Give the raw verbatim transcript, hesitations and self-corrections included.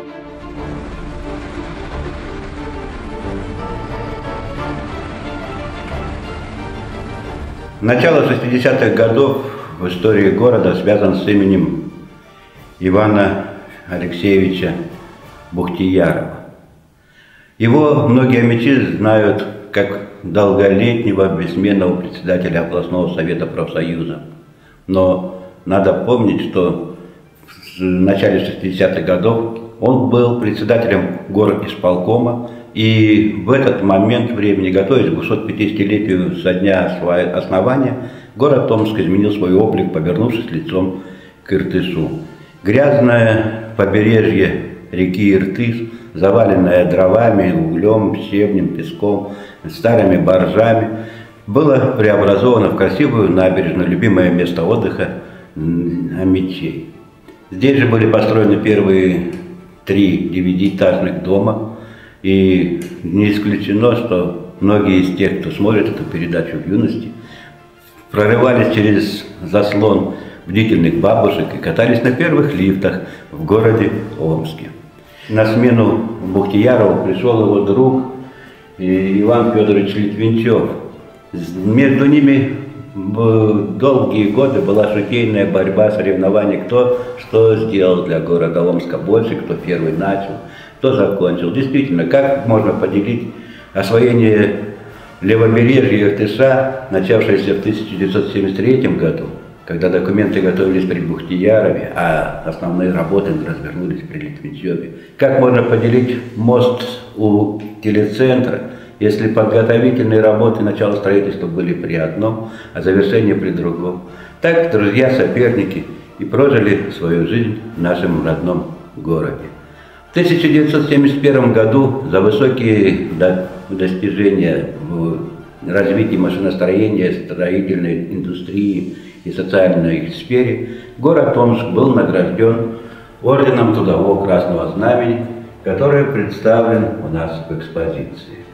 Начало шестидесятых годов в истории города связано с именем Ивана Алексеевича Бухтиярова. Его многие омичи знают как долголетнего бессменного председателя областного совета профсоюза. Но надо помнить, что в начале шестидесятых годов он был председателем горисполкома, и в этот момент времени, готовясь к двухсотпятидесятилетию со дня своего основания, город Томск изменил свой облик, повернувшись лицом к Иртысу. Грязное побережье реки Иртыс, заваленное дровами, углем, щебнем, песком, старыми баржами, было преобразовано в красивую набережную, любимое место отдыха омичей. Здесь же были построены первые три девятиэтажных дома, и не исключено, что многие из тех, кто смотрит эту передачу в юности, прорывались через заслон бдительных бабушек и катались на первых лифтах в городе Омске. На смену Бухтиярову пришел его друг Иван Федорович Литвинцев. Между ними долгие годы была шутейная борьба, соревнования, кто что сделал для города Омска больше, кто первый начал, кто закончил. Действительно, как можно поделить освоение левобережья Иртыса, начавшееся в тысяча девятьсот семьдесят третьем году, когда документы готовились при Бухтиярове, а основные работы развернулись при Литвинцеве. Как можно поделить мост у телецентра, если подготовительные работы начала строительства были при одном, а завершение при другом? Так друзья, соперники и прожили свою жизнь в нашем родном городе. В тысяча девятьсот семьдесят первом году за высокие достижения в развитии машиностроения, строительной индустрии и социальной сфере город Омск был награжден орденом Трудового Красного Знамени, который представлен у нас в экспозиции.